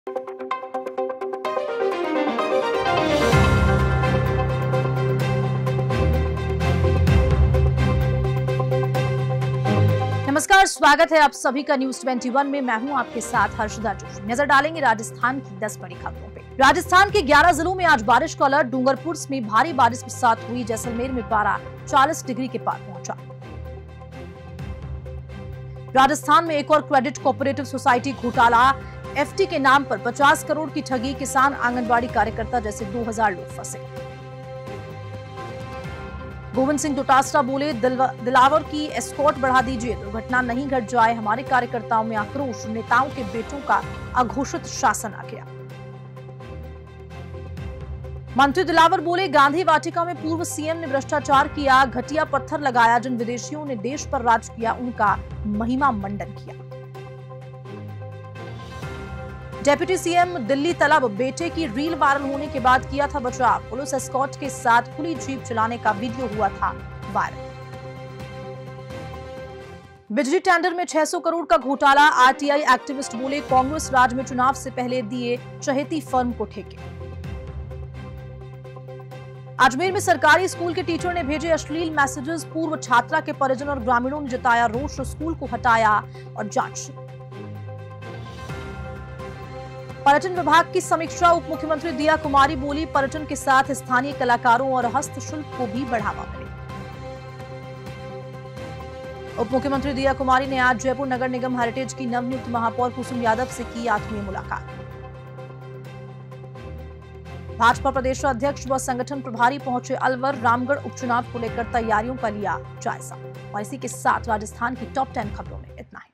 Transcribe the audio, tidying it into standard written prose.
नमस्कार, स्वागत है आप सभी का न्यूज 21 में। मैं हूं आपके साथ हर्षदा जोशी। नजर डालेंगे राजस्थान की 10 बड़ी खबरों पे। राजस्थान के 11 जिलों में आज बारिश का अलर्ट। डूंगरपुर में भारी बारिश के साथ हुई। जैसलमेर में पारा 40 डिग्री के पार पहुंचा। राजस्थान में एक और क्रेडिट कोऑपरेटिव सोसाइटी घोटाला। एफटी के नाम पर 50 करोड़ की ठगी। किसान, आंगनबाड़ी कार्यकर्ता जैसे 2000 लोग फंसे। गोविंद सिंह डोटासरा बोले, दिलावर की एस्कॉर्ट बढ़ा दीजिए, दुर्घटना नहीं घट जाए। हमारे कार्यकर्ताओं में आक्रोश। नेताओं के बेटों का अघोषित शासन आ गया। मंत्री दिलावर बोले, गांधी वाटिका में पूर्व सीएम ने भ्रष्टाचार किया, घटिया पत्थर लगाया। जिन विदेशियों ने देश पर राज किया उनका महिमा मंडन किया। डेप्यूटी सीएम दिल्ली तलब, बेटे की रील वायरल होने के बाद किया था बचाव। पुलिस एस्कॉर्ट के साथ खुली जीप चलाने का वीडियो हुआ था वायरल। बिजली टेंडर में 600 करोड़ का घोटाला। आरटीआई एक्टिविस्ट बोले, कांग्रेस राज में चुनाव से पहले दिए चहेती फर्म को ठेके। अजमेर में सरकारी स्कूल के टीचर ने भेजे अश्लील मैसेजेस। पूर्व छात्रा के परिजन और ग्रामीणों ने जताया रोष। स्कूल को हटाया और जांच। पर्यटन विभाग की समीक्षा। उप मुख्यमंत्री दिया कुमारी बोली, पर्यटन के साथ स्थानीय कलाकारों और हस्तशिल्प को भी बढ़ावा मिले। उप मुख्यमंत्री दिया कुमारी ने आज जयपुर नगर निगम हेरिटेज की नवनियुक्त महापौर कुसुम यादव से की आत्मीय मुलाकात। भाजपा प्रदेश अध्यक्ष व संगठन प्रभारी पहुंचे अलवर। रामगढ़ उपचुनाव को लेकर तैयारियों का लिया जायजा। और इसी के साथ राजस्थान की टॉप 10 खबरों में इतना ही।